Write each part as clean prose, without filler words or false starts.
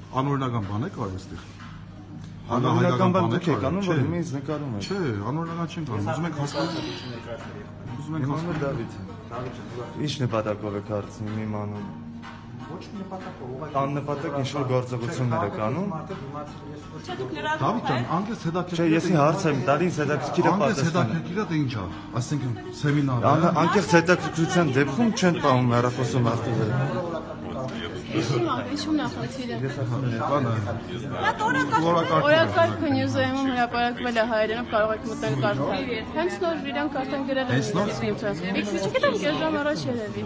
Անօրինական բան է կար այստեղ։ Անօրինական բան դուք եք անում, որ ինձ նկարում եք։ Չէ, անօրինական չենք անում, ուզում ենք հասկանալ։ Ուզում ենք հասկանալ Դավիթը։ Ինչ նպատակով եք հարցնում իմ անում։ Ոչ մի նպատակով, աննպատակ ինչ-որ գործողություններ եք անում։ Չէ, դուք լրացնում Դավիթ ջան, անկես հետաքրքիր։ Չէ, ես հարց եմ տալիս, հետաքրքիր է Անկես պատասխանը։ հետաքրքիր է դե ինչ է, ասենք սեմինար է։ Անկեղծ հետաքրքրության դեպքում չեն պահում հեռախոսում արտադրել։ Իշում նախացիր է։ Բանը։ Օրակարգը նյուզայում հրապարակվել է հայերենով, կարող եք մտնել կարդալ։ Հենց նոր իրանք արդեն գրել են։ Չգիտեմ, կես ժամ առաջ երևի։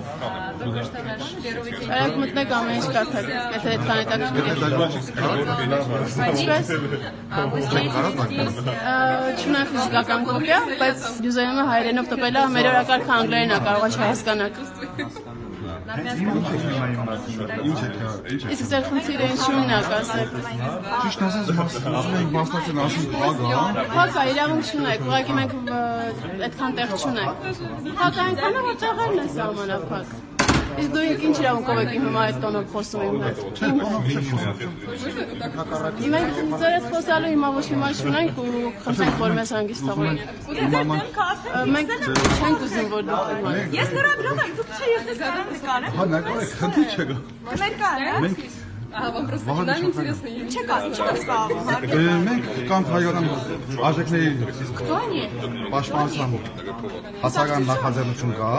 Արեք մտնեք ամեն ինչ կարդալ, եթե այդքան չունեմ ֆիզիկական կոպիա, բայց նյուզայումը հայերենով տպել է, մեր օրակարգը անգլերեն է, կարող է չհասկանաք։ Իսկ ձեր խնդիրը ինչու՞նն է, ասեք։ Ճիշտ ասած, ուզում ենք մասնակցել ասենք փագ, Փակ է, իրավունք չունեք, ուղղակի մենք այդքան տեղ չունենք։ Փակ այնքան է, որ տեղերն են սահմանափակ։ Իսկ դու ինչ իրավունքով եք իմ հիմա այդ տոնով խոսում իմ հետ։ Մենք ձեր հետ խոսալու հիմա ոչ մի բան չունենք ու խնդրենք, որ մեզ հանգիստ թողեք։ Մենք չենք ուզում, որ դուք իմանաք։ Ես լրագրող եմ, դուք չէ ես նկարեմ։ Հա, նկարեք, խնդիր չկա։ Մեր կարը։ Մենք Нам интересно. Չկա կարող։ Մենք կամ հայկական արժեքների Кто они? պաշտպանության հասարակական նախաձեռնություն կա։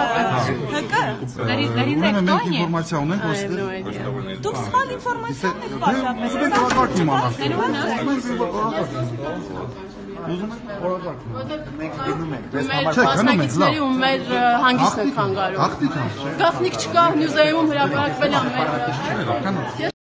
Ուրեմն մենք ինֆորմացիա ունենք, որ ստե։ Դուք սխալ ինֆորմացիա եք Ուզում ենք օրակարգ իմանալ։ Ուզում ենք օրակարգ։ Մենք գնում ենք, Մեր մասնակիցների ու մեր հանգիստն են խանգարում։ Աղտիկ է։ Գաղտնիք չկա, նյուզայում հրապարակվել է մեր